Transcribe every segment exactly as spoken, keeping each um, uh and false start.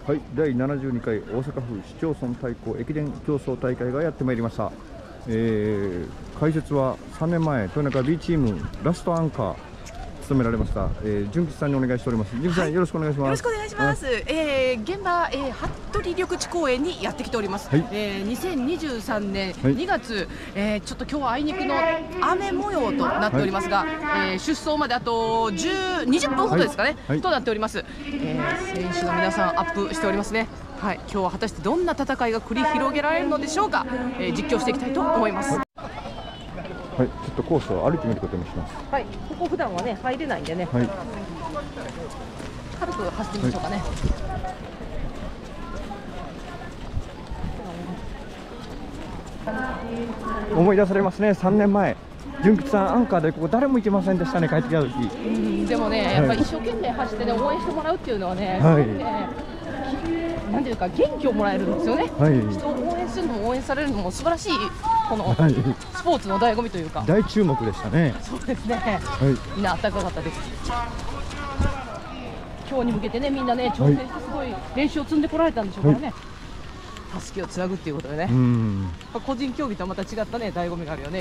はい、だいななじゅうにかい大阪府市町村対抗駅伝競争大会がやってまいりました。えー、解説はさんねんまえ豊中 B チームラストアンカー務められました、えー、純吉さんにお願いしております。純吉さん、はい、よろしくお願いします。 よろしくお願いします。えー、現場、えー、服部緑地公園にやってきております。はい、えー、にせんにじゅうさんねんにがつ、はい、えー、ちょっと今日はあいにくの雨模様となっておりますが、はい、えー、出走まであとじゅう、にじゅっぷんほどですかね、はいはい、となっております。えー、選手の皆さんアップしておりますね。はい、今日は果たしてどんな戦いが繰り広げられるのでしょうか。えー、実況していきたいと思います。はいはい、ちょっとコースを歩いてみることにします。 はい、ここ普段はね入れないんでね。はい、軽く走ってみましょうかね。 はい、思い出されますね。さんねんまえ、純吉さんアンカーでここ誰も行けませんでしたね。帰ってきた時。うん、 でもね、やっぱり一生懸命走ってね応援してもらうっていうのはね、はい、ね、なんていうか元気をもらえるんですよね。はい、人を応援するのも応援されるのも素晴らしいこのスポーツの醍醐味というか、 大注目でしたね。 そうですね、はい、みんな暖かかったです。今日に向けてねみんなね挑戦してすごい練習を積んでこられたんでしょうからね、はい、たすきをつなぐっていうことでね、うん、個人競技とはまた違ったね醍醐味があるよね。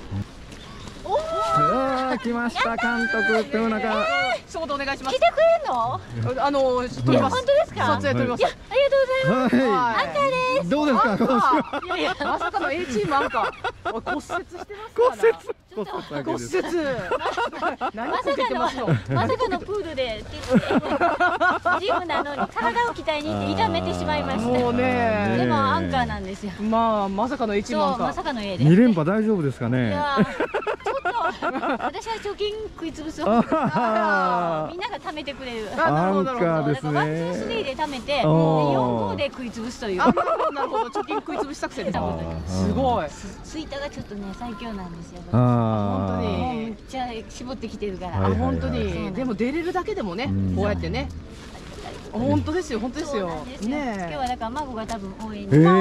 ああ、来ました監督豊中。 一言お願いします。 来てくれるの？ あの撮ります。 本当ですか？ 撮影撮ります。 ありがとうございます。アンカーです。 どうですか？ いやいや、まさかの A チームアンカー。骨折してますから。 骨折。 骨折。 まさかのまさかのプールでジムなのに体を鍛えに行って痛めてしまいました。もうね。でもアンカーなんですよ。 まあまさかの A チームアンカー。 まさかの A です。 に連覇大丈夫ですかね？ ちょっと私は貯金食いつぶそう。みんなが貯めてくれる。 アンカーですね。 ワンツースリーで貯めて、よん号で食いつぶすという。 なるほど、貯金食いつぶし作戦です。すごい。 スイタがちょっとね最強なんですよ。 本当に。 めっちゃ絞ってきてるから。 あ、本当に。でも出れるだけでもね、こうやってね。本当ですよ、本当ですよ。ね。 今日はだから孫が多分応援に。 動画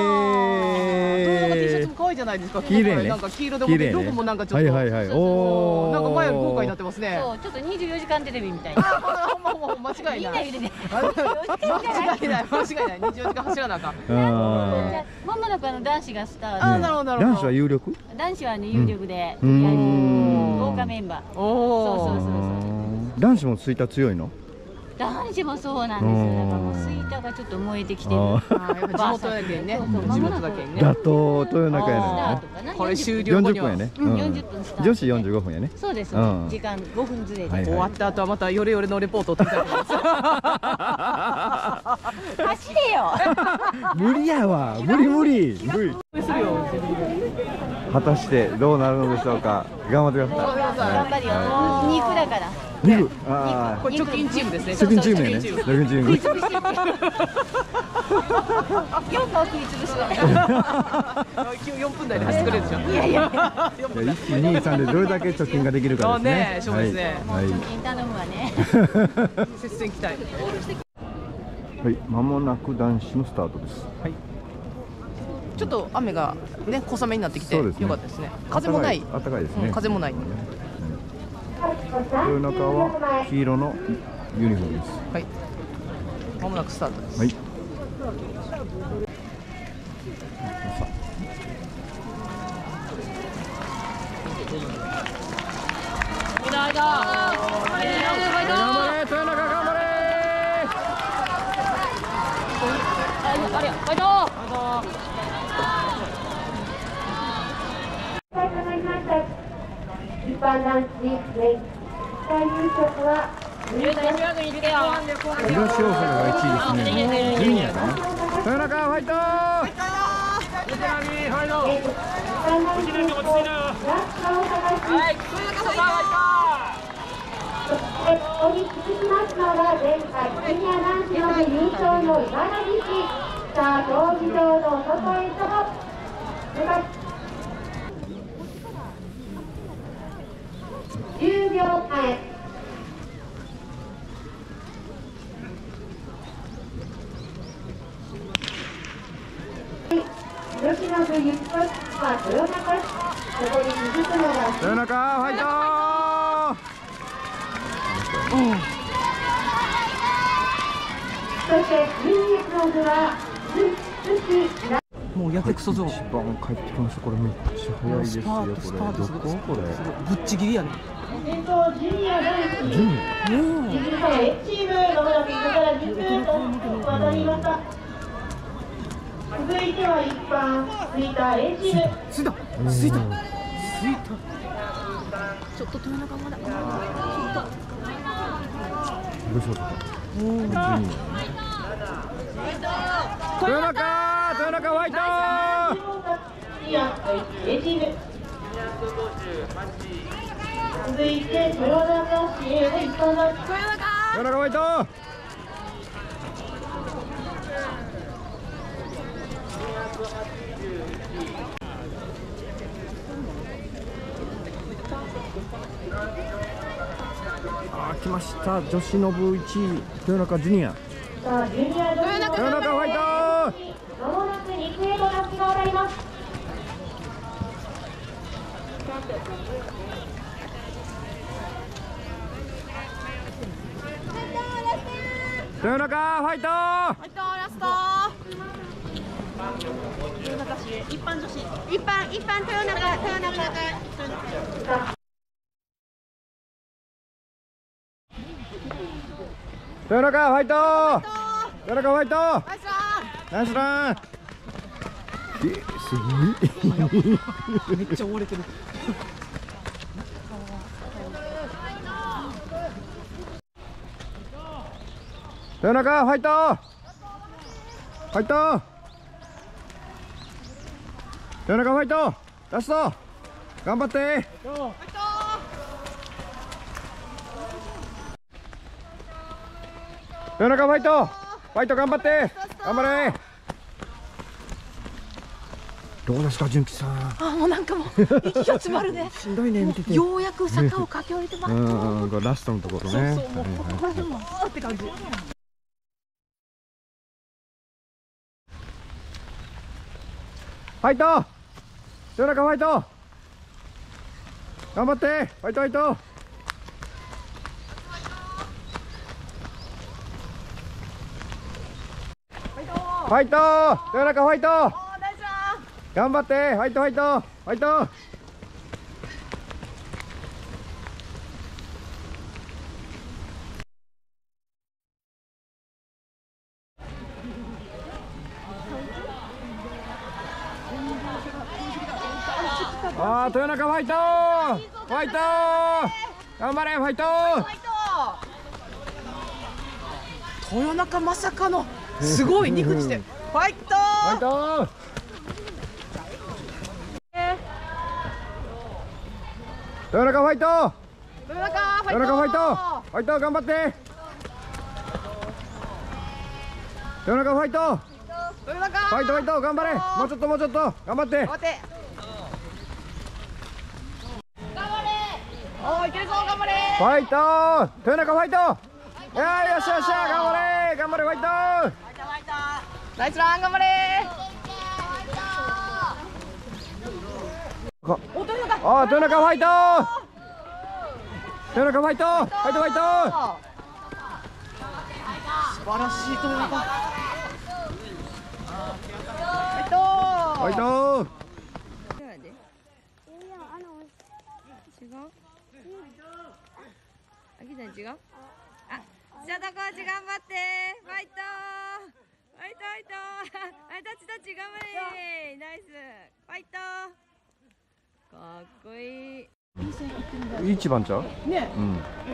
T シャツも可愛いじゃないですか。 綺麗ね。 なんか黄色でもね、ロゴもなんかちょっと。はいはいはい。おお。なんか前より豪華になってますね。 そう、ちょっとにじゅうよじかんテレビみたいな。 間違いない。 みんな間違いない、間違いない。にじゅうよじかん走らなあかん。 まもなくあの男子がスタート。 あ、なるほどなるほど。 男子は有力？ 男子はね有力で、豪華メンバー。 おお。 そうそうそうそう。 男子もスイタ強いの？ 男子もそうなんですよ。だからもうスイタがちょっと燃えてきてる。 ああ、やっぱ地元だけにね。地元だけにね。 だと豊中やね。これ終了後にはよんじゅっぷんやね。 よんじゅっぷんスタート。 女子よんじゅうごふんやね。 そうです。時間ごふんずれで。 終わった後はまたヨレヨレのレポートを取りたいと思います。 走れよ。 無理やわ。無理無理。果たしてどうなるのでしょうか。頑張ってください。 頑張るよ。肉だから。 肉。ああ。これ貯金チームですね。 貯金チームやね。貯金チーム。 よんかを食いつぶす。 よんぷん台で走ってくれるでしょ。 いやいや。 いち、に、さんでどれだけ貯金ができるかですね。 ね、そうですね。 貯金頼むわね。 接戦期待。 はい、間もなく男子のスタートです。はい。 ちょっと雨がね小雨になってきてよかったですね。風もない。 暖かいですね。 風もない。 豊中は黄色のユニフォームです。 はい。まもなくスタートです。 はい。 間間。頑張れ豊中頑張れ。ありゃ、ファイト。 一般男子年最優勝は東大阪がいちいですね。ジュニアかな。豊中ファイトー。 一般男子年ラストを探し豊中ファイトー。ここに続きますのが前回ジュニア男子の部優勝の茨城市。さあ競技場の外へと向かってじゅうびょうまえ。吉野部ゆきこは豊中市。ここに続くのが豊中ファイトー。 そしてにじゅういちの図は月なもうやけくそぞ。 一番帰ってきました。これめっちゃ早いですよ。これスパートどすごいここれ？ ぶっちぎりやね。 先頭ジュニア男子ジュニア。 うん。 いずれか A チームまもなくここからじゅっぷんと渡りました。続いては一般ついた A チーム。 ついた。ついた。ついた。ちょっと豊中まだ。 どうしようか。 うん。 ジュニア。豊中、豊中ファイトいや、A チーム。続いて豊中市営の一般の豊中。 豊中ファイトあー、来ました。女子の部いちい豊中ジュニア。 さあジュニア女子の豊中ファイトまもなく肉へとタッチが渡ります。 豊中ファイトファイトラスト。 一般女子一般一般豊中豊中豊中ファイト豊中ファイトナイスラナイスランえ、すごいン。めっちゃ追われてる。 豊中ファイトファイト豊中ファイトラスト頑張って豊中ファイトファイト頑張って頑張れどうですか純喜さんあ、もうなんかもう息が詰まるね。 しんどいね見ててようやく坂を駆け下りてます。 うんうんこれラストのところねそうそう、もうこれでもあーって感じ。 ファイト豊中ファイト頑張ってファイトファイトファイト豊中ファイト頑張ってファイトファイトファイトあー豊中ファイトファイト頑張れファイト豊中まさかのすごい肉にしてファイトファイト豊中ファイト豊中ファイト豊中ファイトファイト頑張って豊中ファイト豊中ファイトファイト頑張れもうちょっともうちょっと頑張って頑張っておーいけるぞ頑張れファイト豊中ファイトいやーよっしゃよっしゃ頑張れ頑張れファイトナイスラン頑張れかお豊中あー豊中ファイト豊中ファイトファイトファイト素晴らしい豊中ファイトファイト違うあきさん違うあ、シャドコーチ頑張ってファイトファイトファイトはいタッチタッチ頑張れナイスファイトかっこいいいい一番ちゃうねうん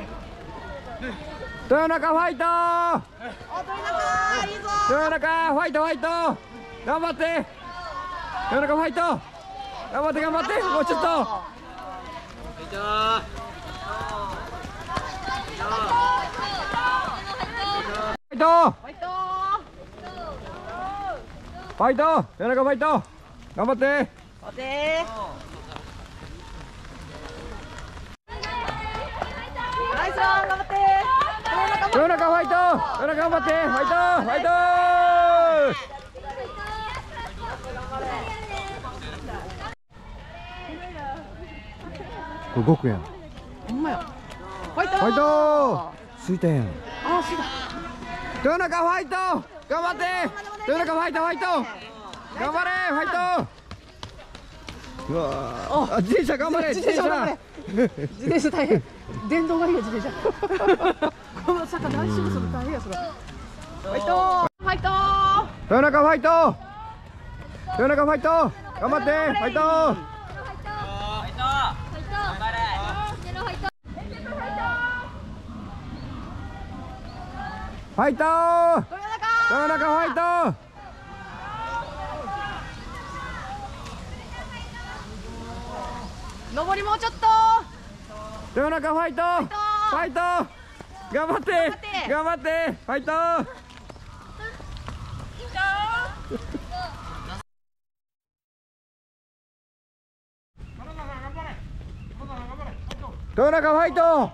豊中ファイトお豊中いいぞ豊中ファイトファイト頑張って豊中ファイト頑張って頑張ってもうちょっとファイトファイトファイト豊中ファイト頑張っておてナイスラン頑張って豊中ファイト豊中頑張ってファイトファイトこれごくやんほんまやファイトファイトついたやんあー、そうだ豊中ファイト頑張って豊中ファイトファイト頑張れファイトうわーあ自転車頑張れ自転車頑張れ自転車大変電動がいいよ自転車この坂何周もする大変やそれファイトファイト豊中ファイト豊中ファイト頑張ってファイトファイトー豊中ファイト上りもうちょっと豊中ファイトファイト頑張って頑張ってファイト豊中ファイト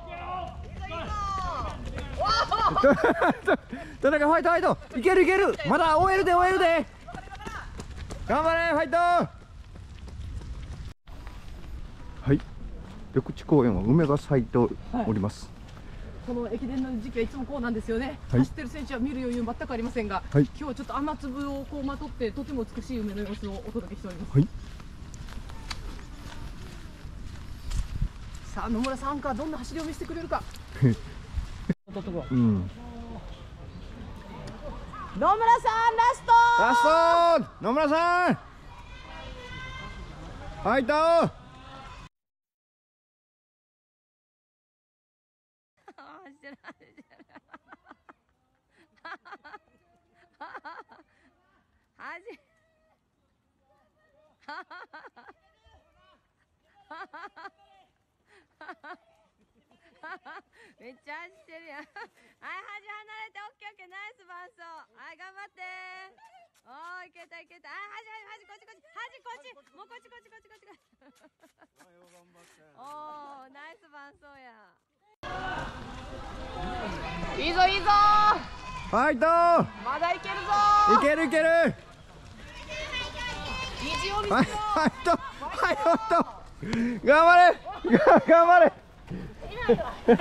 豊中ファイトファイトいけるいけるまだ終えるで終えるで頑張れファイトはい緑地公園は梅が咲いております、 はい、この駅伝の時期はいつもこうなんですよね、はい、走ってる選手は見る余裕全くありませんが、はい、今日はちょっと雨粒をこうまとってとても美しい梅の様子をお届けしております、はい、さあ野村さんアンカーどんな走りを見せてくれるかうん、野村さんラストラスト野村さんファイトめっちゃ走ってるやん。はい、端離れて、オッケーオッケー、ナイス伴走。はい、頑張って。おー、いけたいけた。はい、端端こっちこっち、端こっち、もうこっちこっちこっちこっちこっち。おー、ナイス伴走や。 いいぞいいぞファイトまだいけるぞいけるいける意地を見せろはい、ファイトはい、ファイト頑張れ頑張れフ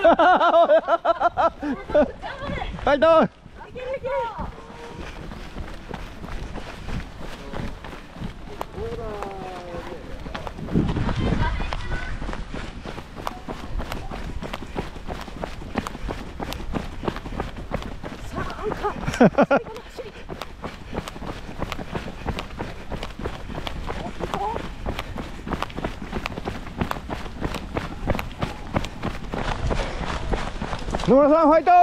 ァイト野村さんファイト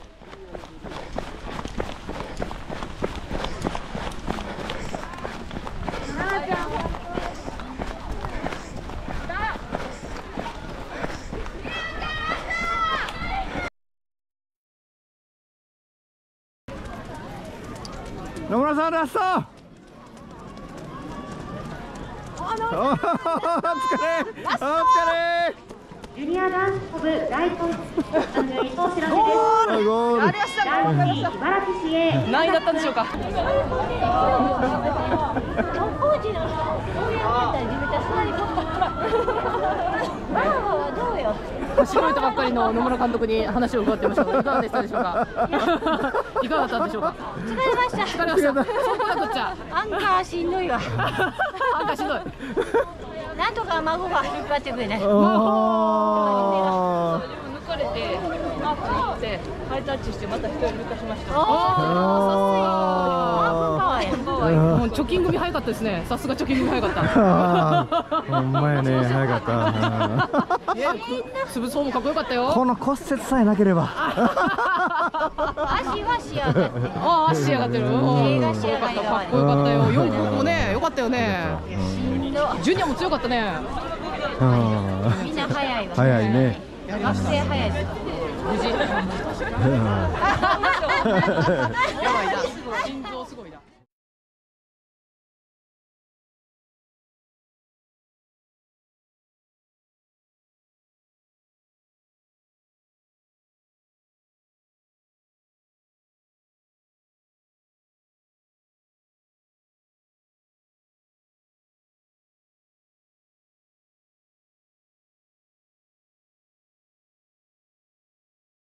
野村さんラストお疲れお疲れジュニアダンス部大根安全とお知らせです。 やりましたダンス茨城市へ何位だったんでしょうか走り終えたばっかりの野村監督に話を伺ってましたがいかがでしたでしょうかいかがだったんでしょうか疲れました。 疲れましたそうこっちゃアンカーしんどいわ。 アンカーしんどいなんとか孫が引っ張ってくれない。 抜かれてマークに行ってハイタッチしてまた一人抜かしました。もう貯金組早かったですね。さすが貯金組早かった。 ほんまやね、早かった。 いや、粒層もかっこよかったよ。 この骨折さえなければ。 足は仕上がってる。 ああ、足仕上がってる。 手が仕上がってる。 かっこよかったよ。よんもね、よかったよね。ジュニアも強かったね。 みんな早いわ。 早いね。 学生早いです。無事。やばいな。心臓